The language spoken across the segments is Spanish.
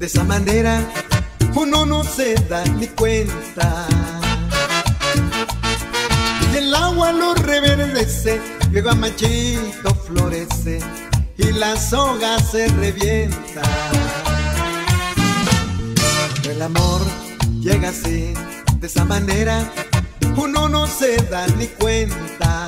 De esa manera uno no se da ni cuenta. Y el agua lo reverdece, luego a machito florece y la soga se revienta. El amor llega así, de esa manera uno no se da ni cuenta.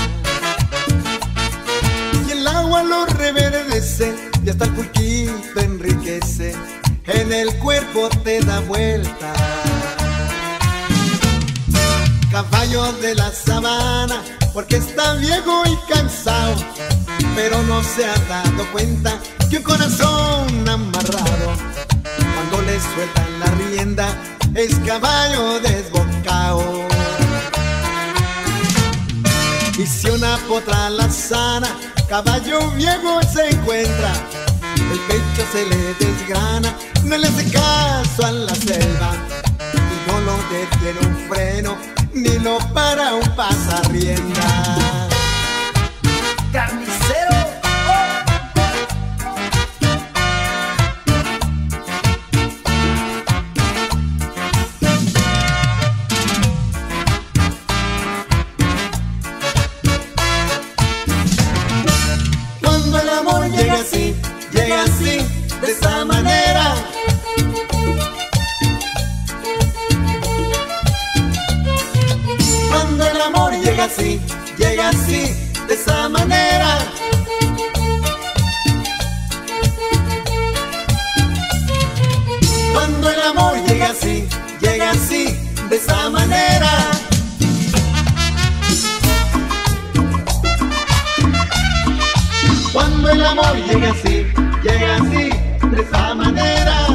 Y el agua lo reverdece y hasta el pulquito enriquece, en el cuerpo te da vuelta. Caballo de la sabana, porque está viejo y cansado, pero no se ha dado cuenta que un corazón amarrado, cuando le sueltan la rienda, es caballo desbocado. Y si una potra la sana, caballo viejo se encuentra, el pecho se le desgrana, no le hace caso a la selva, y no lo detiene un freno, ni lo para un pasarrienda. ¡Carnicero! Cuando el amor llega así, de esa manera. Cuando el amor llega así, de esa manera. Cuando el amor llega así, de esa manera. Cuando el amor llega así, de esa manera.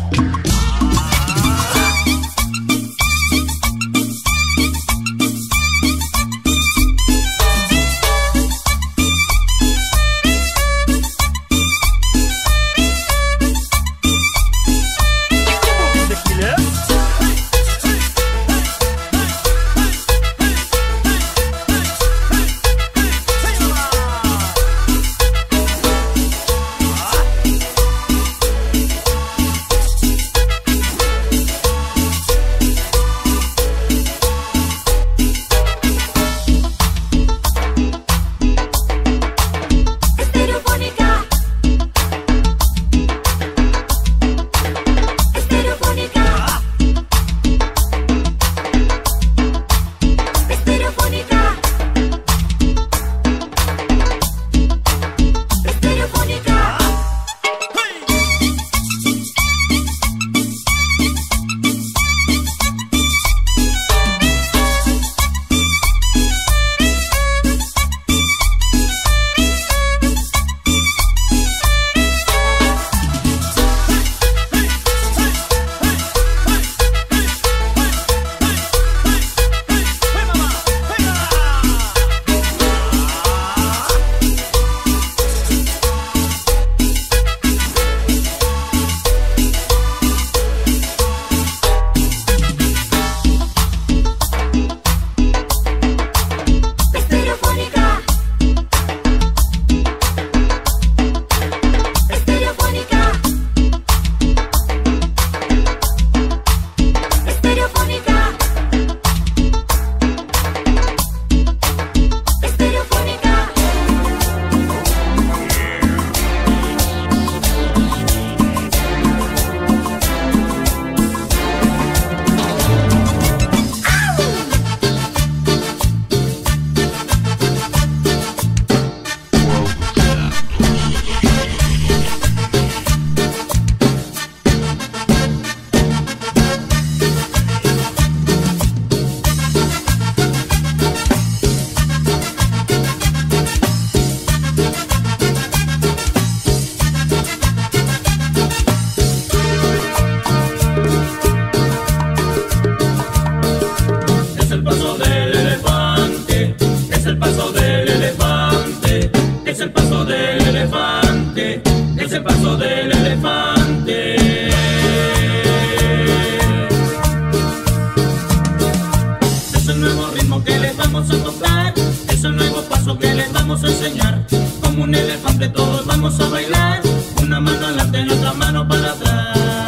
vamos a enseñar. Como un elefante todos vamos a bailar, una mano adelante y otra mano para atrás.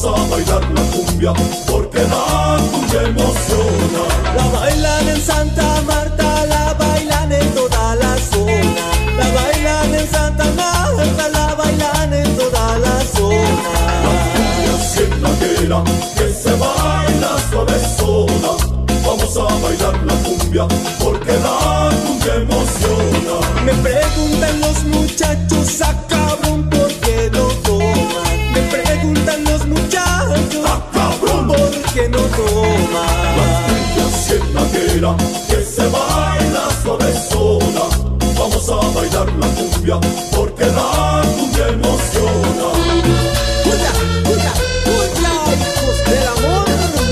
a bailar la cumbia, porque la cumbia emociona. La bailan en Santa Marta, la bailan en toda la zona. La bailan en Santa Marta, la bailan en toda la zona. La cumbia cienaguera que se baila suavezona. Vamos a bailar la cumbia, porque la cumbia emociona. Me preguntan los muchachos, ah cabrón, ¿por qué no toman? Me preguntan los muchachos, ¡Ah, cabrón! ¿por qué no toman? La cumbia cienaguera que se baila suavezona. Vamos a bailar la cumbia, porque la cumbia emociona. ¡Puya, puya, puya, hijos del amor!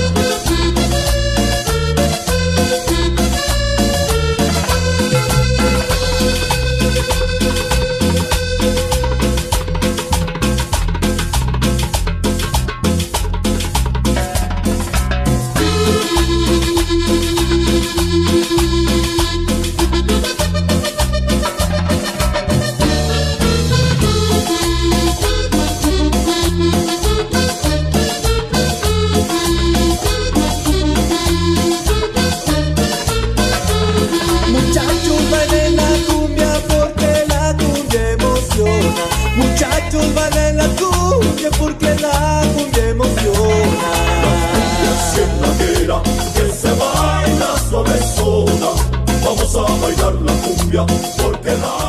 Muchachos, bailen la cumbia porque la cumbia emociona. Muchachos, bailen la cumbia porque la cumbia emociona. La cienaguera que se baila suavezona. Vamos a bailar la cumbia, porque la